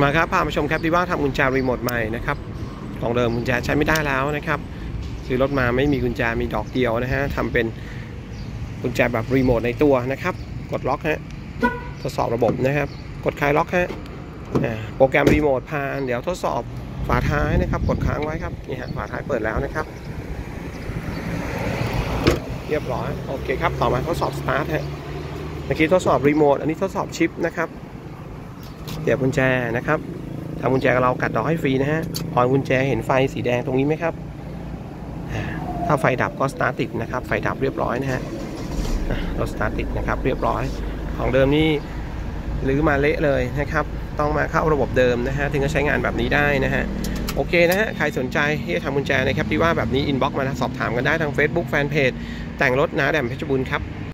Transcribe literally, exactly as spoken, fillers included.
มาครับพามาชมแคปดิว่าทำกุญแจรีโมทใหม่นะครับของเดิมกุญแจใช้ไม่ได้แล้วนะครับซื้อรถมาไม่มีกุญแจมีดอกเดียวนะฮะทำเป็นกุญแจแบบรีโมทในตัวนะครับกดล็อกฮะทดสอบระบบนะครับกดคลายล็อกฮะโปรแกรมรีโมทผ่านเดี๋ยวทดสอบฝาท้ายนะครับกดค้างไว้ครับนี่ฮะฝาท้ายเปิดแล้วนะครับเรียบร้อยโอเคครับต่อมาทดสอบสตาร์ทฮะเมื่อกี้ทดสอบรีโมทอันนี้ทดสอบชิปนะครับเสียบกุญแจนะครับทำกุญแจกับเรากัดดอกให้ฟรีนะฮะพอกุญแจเห็นไฟสีแดงตรงนี้ไหมครับถ้าไฟดับก็สตาร์ทติดนะครับไฟดับเรียบร้อยนะฮะรถสตาร์ทติดนะครับเรียบร้อยของเดิมนี่รื้อมาเละเลยนะครับต้องมาเข้าระบบเดิมนะฮะถึงจะใช้งานแบบนี้ได้นะฮะโอเคนะฮะใครสนใจที่จะทำกุญแจในแคปดิว่าแบบนี้อินบ็อกซ์มาสอบถามกันได้ทาง Facebook แฟนเพจแต่งรถนาแดมเพชรบูรณ์ครับ